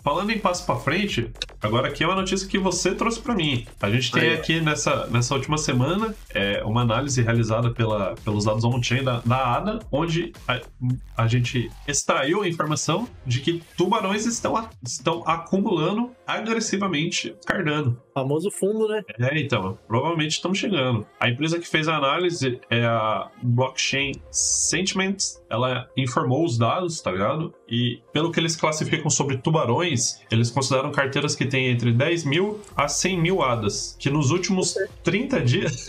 falando em passo para frente, agora aqui é uma notícia que você trouxe para mim. A gente tem aqui nessa última semana uma análise realizada pelos dados on-chain da ADA, onde a gente extraiu a informação de que tubarões estão acumulando agressivamente Cardano. Famoso fundo, né? Então, provavelmente estamos chegando. A empresa que fez a análise é a Blockchain Sentiment. Ela informou os dados, tá ligado? E pelo que eles classificam sobre tubarões, eles consideram carteiras que têm entre 10 mil a 100 mil ADAs, que nos últimos 30 dias...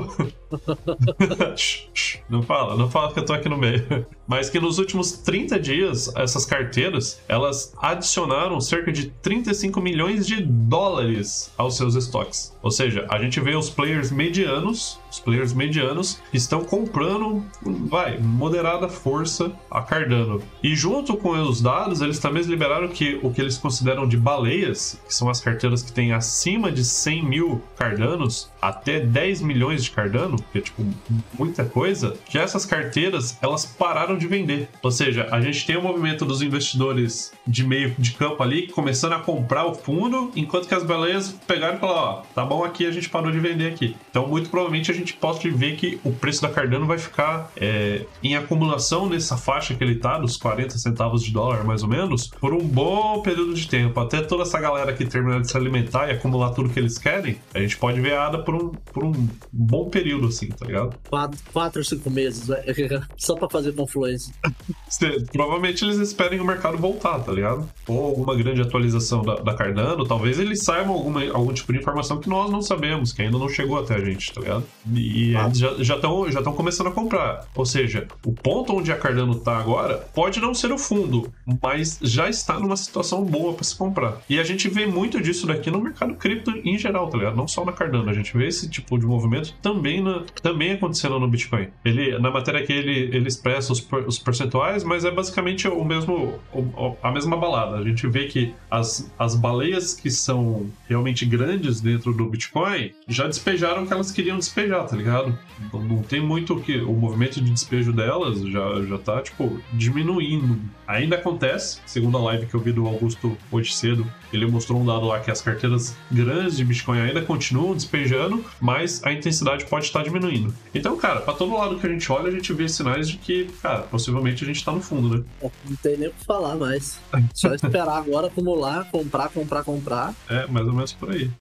Não fala que eu tô aqui no meio. Mas que nos últimos 30 dias, essas carteiras, elas adicionaram cerca de 35 milhões de dólares aos seus estoques. Ou seja, a gente vê os players medianos estão comprando, moderada força a Cardano. E junto com os dados, eles também liberaram que o que eles consideram de baleias, que são as carteiras que têm acima de 100 mil Cardanos, até 10 milhões de Cardano, que é tipo muita coisa, que essas carteiras, elas pararam de vender. Ou seja, a gente tem o movimento dos investidores de meio de campo ali, começando a comprar o fundo, enquanto que as baleias pegaram e falaram, ó, tá bom aqui, a gente parou de vender aqui. Então, muito provavelmente, a gente pode ver que o preço da Cardano vai ficar em acumulação nessa faixa que ele tá, dos 40 centavos de dólar, mais ou menos, por um bom período de tempo. Até toda essa galera que terminar de se alimentar e acumular tudo que eles querem, a gente pode ver a ADA por um bom período, assim, tá ligado? 4 ou 5 meses, né? Só pra fazer confluência. Provavelmente eles esperem o mercado voltar, tá ligado? Ou alguma grande atualização da Cardano, talvez eles saibam algum tipo de informação que nós não sabemos, que ainda não chegou até a gente, tá ligado? E eles já estão começando a comprar. Ou seja, o ponto onde a Cardano tá agora pode não ser o fundo, mas já está numa situação boa para se comprar. E a gente vê muito disso daqui no mercado cripto em geral, tá ligado? Não só na Cardano. A gente vê esse tipo de movimento também acontecendo no Bitcoin. Na matéria aqui ele expressa os percentuais, mas é basicamente a mesma balada. A gente vê que as baleias que são realmente grandes dentro do Bitcoin já despejaram o que elas queriam despejar, tá ligado? Não tem muito que o movimento de despejo delas já tá, tipo, diminuindo. Ainda acontece, segundo a live que eu vi do Augusto hoje cedo, ele mostrou um dado lá que as carteiras grandes de Bitcoin ainda continuam despejando, mas a intensidade pode estar diminuindo. Então, cara, pra todo lado que a gente olha, a gente vê sinais de que, cara, possivelmente a gente tá no fundo, né? Não tem nem o que falar mais. Só esperar agora, acumular, comprar. Mais ou menos por aí.